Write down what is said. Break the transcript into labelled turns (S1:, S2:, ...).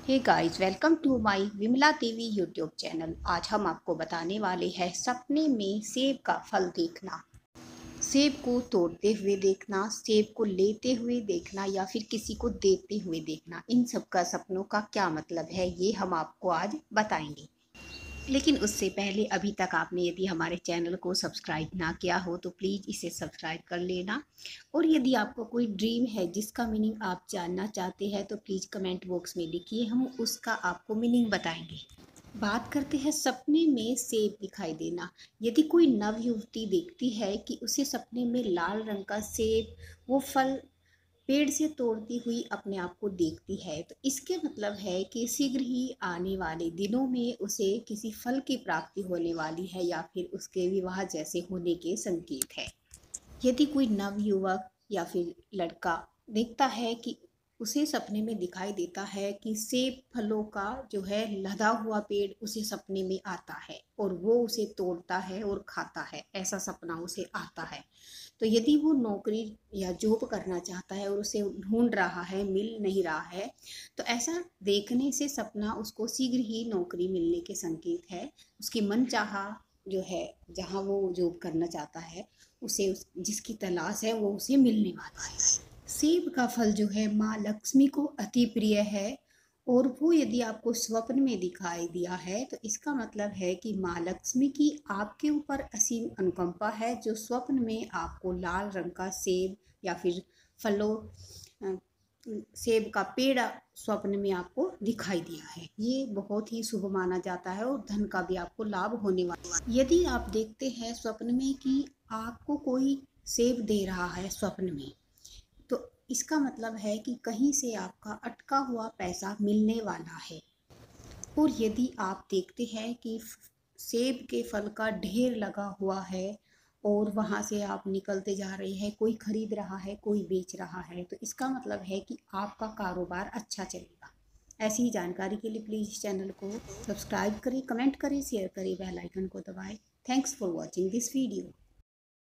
S1: Hey guys, welcome to my Vimala TV YouTube channel. आज हम आपको बताने वाले हैं सपने में सेब का फल देखना। सेब को तोड़ते हुए देखना, सेब को लेते हुए देखना या फिर किसी को देते हुए देखना, इन सब का सपनों का क्या मतलब है ये हम आपको आज बताएंगे। लेकिन उससे पहले अभी तक आपने यदि हमारे चैनल को सब्सक्राइब ना किया हो तो प्लीज़ इसे सब्सक्राइब कर लेना। और यदि आपको कोई ड्रीम है जिसका मीनिंग आप जानना चाहते हैं तो प्लीज़ कमेंट बॉक्स में लिखिए, हम उसका आपको मीनिंग बताएंगे। बात करते हैं सपने में सेब दिखाई देना। यदि कोई नव युवती देखती है कि उसे सपने में लाल रंग का सेब, वो फल पेड़ से तोड़ती हुई अपने आप को देखती है, तो इसके मतलब है कि शीघ्र ही आने वाले दिनों में उसे किसी फल की प्राप्ति होने वाली है या फिर उसके विवाह जैसे होने के संकेत है। यदि कोई नवयुवक या फिर लड़का देखता है कि उसे सपने में दिखाई देता है कि सेब फलों का जो है लदा हुआ पेड़ उसे सपने में आता है और वो उसे तोड़ता है और खाता है, ऐसा सपना उसे आता है, तो यदि वो नौकरी या जॉब करना चाहता है और उसे ढूंढ रहा है, मिल नहीं रहा है, तो ऐसा देखने से सपना उसको शीघ्र ही नौकरी मिलने के संकेत है। उसकी मनचाहा जो है, जहाँ वो जॉब करना चाहता है, उसे जिसकी तलाश है वो उसे मिलने वाला है। सेब का फल जो है माँ लक्ष्मी को अति प्रिय है, और वो यदि आपको स्वप्न में दिखाई दिया है तो इसका मतलब है कि माँ लक्ष्मी की आपके ऊपर असीम अनुकंपा है, जो स्वप्न में आपको लाल रंग का सेब या फिर फलों सेब का पेड़ स्वप्न में आपको दिखाई दिया है। ये बहुत ही शुभ माना जाता है और धन का भी आपको लाभ होने वाला है। यदि आप देखते हैं स्वप्न में कि आपको कोई सेब दे रहा है स्वप्न में, तो इसका मतलब है कि कहीं से आपका अटका हुआ पैसा मिलने वाला है। और यदि आप देखते हैं कि सेब के फल का ढेर लगा हुआ है और वहाँ से आप निकलते जा रहे हैं, कोई खरीद रहा है, कोई बेच रहा है, तो इसका मतलब है कि आपका कारोबार अच्छा चलेगा। ऐसी ही जानकारी के लिए प्लीज़ चैनल को सब्सक्राइब करें, कमेंट करें, शेयर करें, बेल आइकन को दबाएं। Thanks for watching this video.